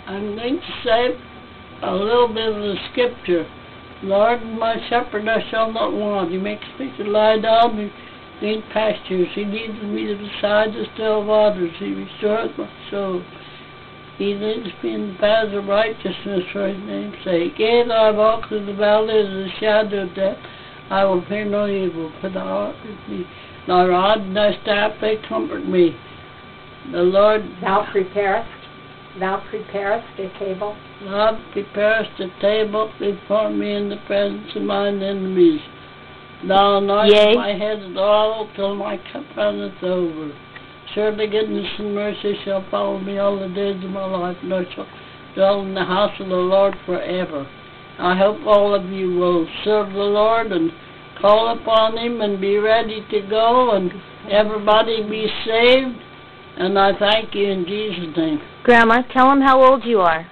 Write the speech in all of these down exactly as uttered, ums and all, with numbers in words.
I'm going to say a little bit of the scripture. Lord, my shepherd, I shall not want. He makes me to lie down in green pastures. He leads me beside the still waters. He restores my soul. He leads me in the paths of righteousness for his name's sake. Yea, though I walk through the valley of the shadow of death, I will fear no evil, for thou art with me. Thy rod and thy staff, they comfort me. The Lord... Thou preparest, thou preparest a table. Thou preparest a table before me in the presence of mine enemies. Thou anointest my head with oil till my cup runneth over. Surely goodness and mercy shall follow me all the days of my life, and I shall dwell in the house of the Lord forever. I hope all of you will serve the Lord and call upon him and be ready to go, and everybody be saved. And I thank you in Jesus' name. Grandma, tell them how old you are.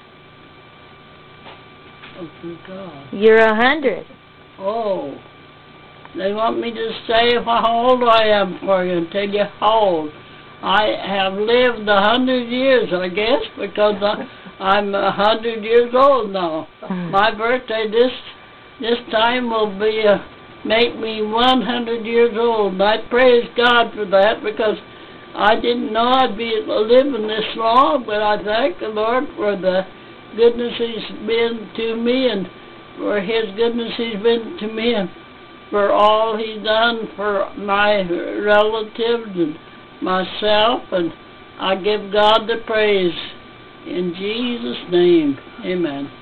Oh, good God. You're a hundred. Oh. They want me to say how old I am for you and tell you how old. I have lived a hundred years, I guess, because I, I'm a hundred years old now. My birthday this this time will be uh, make me one hundred years old. And I praise God for that, because I didn't know I'd be living this long, but I thank the Lord for the goodness he's been to me, and for his goodness he's been to me, and for all he's done for my relatives and myself, and I give God the praise in Jesus' name. Amen.